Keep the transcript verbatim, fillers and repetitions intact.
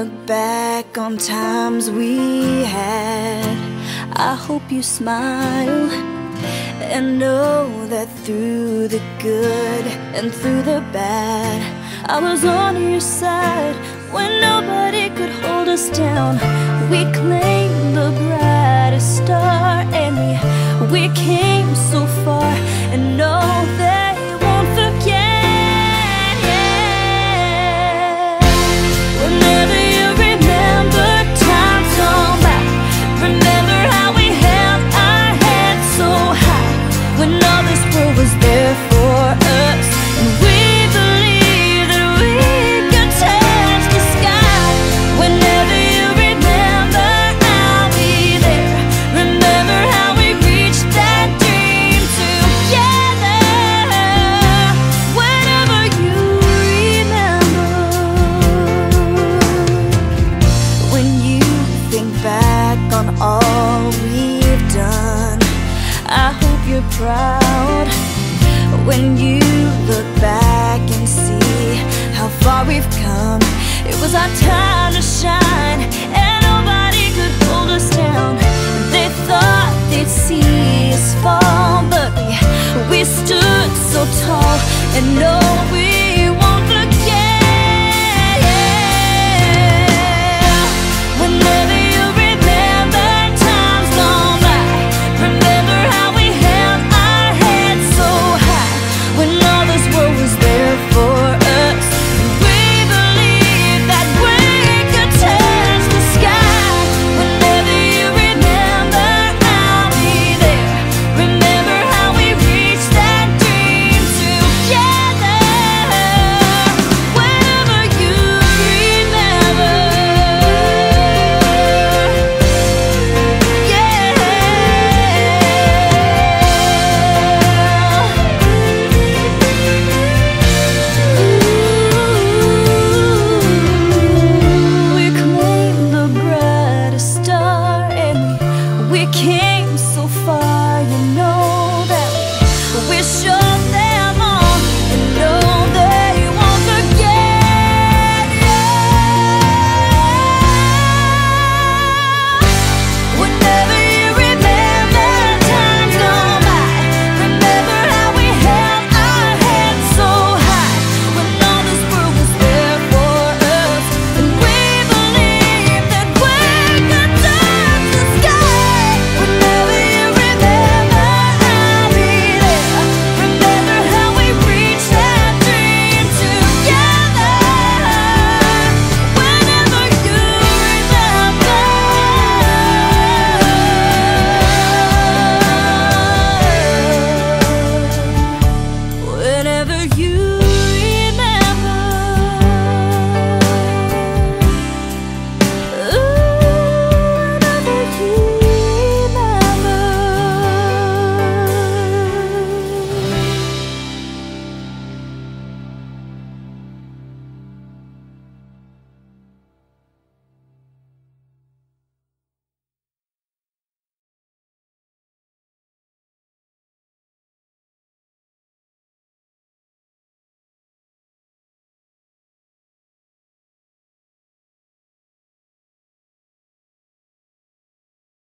look back on times we had, I hope you smile and know that through the good and through the bad, I was on your side when nobody could hold us down. We claimed the brightest star, and we, we came so far, and no, they won't forget. Yeah. Whenever you remember times gone by, remember how we held our heads so high when all this world was there for us, and we believed that we could touch the sky. Whenever you remember, I'll be there. Remember how we reached that dream together. Whenever you remember, when you think back on all we've done, I hope you're proud. When you look back and see how far we've come, it was our time to shine, and nobody could hold us down. They thought they'd see us fall, but we, we stood so tall, and no, we won't forget. Yeah. Whenever you remember times gone by, remember how we held our heads so high when all this world was there for us. We believed that we could touch the sky. Whenever you remember, I'll be there. Remember how we reached that dream together. Whenever you remember, yeah. We claimed the brightest star, and we, we came so far, you know that we, we showed them all, and no, they won't forget. Yeah. Whenever you remember times gone by, remember how we held our heads so high when all this world was there for us, and we believed that we could touch the sky. Whenever you remember, I'll be there. Remember how we reached that dream together. Whenever you remember, whenever you